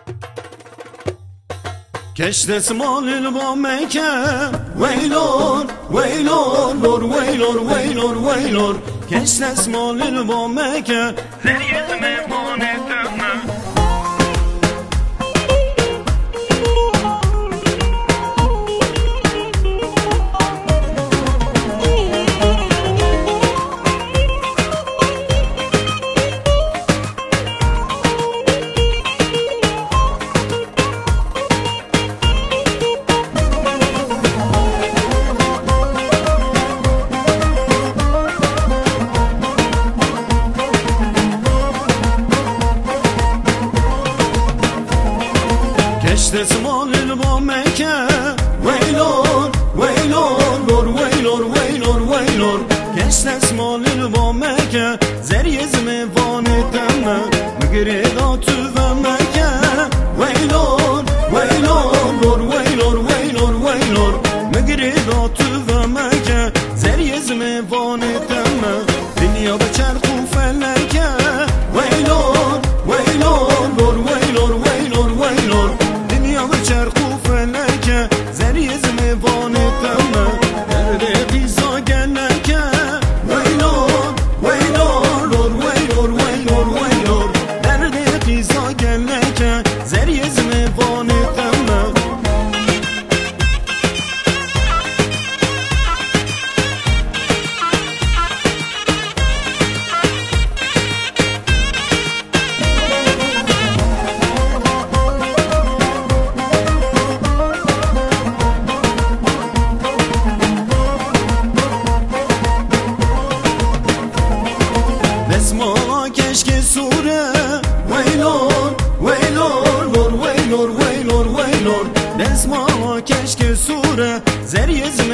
كشت اسمال البامكة ويلور ويلور لور ويلور ويلور ويلور كشت اسمال البامكة زريت مبانتنا كشت اسمال البامكة ويلور ويلور لور ويلور ويلور ويلور كشت اسمال البامكة زريز مبانتنا مقريدا تفمكة ويلور ويلور لور ويلور ويلور ويلور مقريدا تفمكة زريز مبانتنا دنيا بچرخ وفلكة ويلور ويلور لور ويلور ويلور ويلور چرخ و فلکه زریز میوانتمه درد قیزا گلکه ویلور ویلور لور ویلور ویلور ویلور درد قیزا گلکه زریز میوانتمه اسما کشک سوره ویلور ویلور لور ویلور ویلور ویلور اسما کشک سوره زریز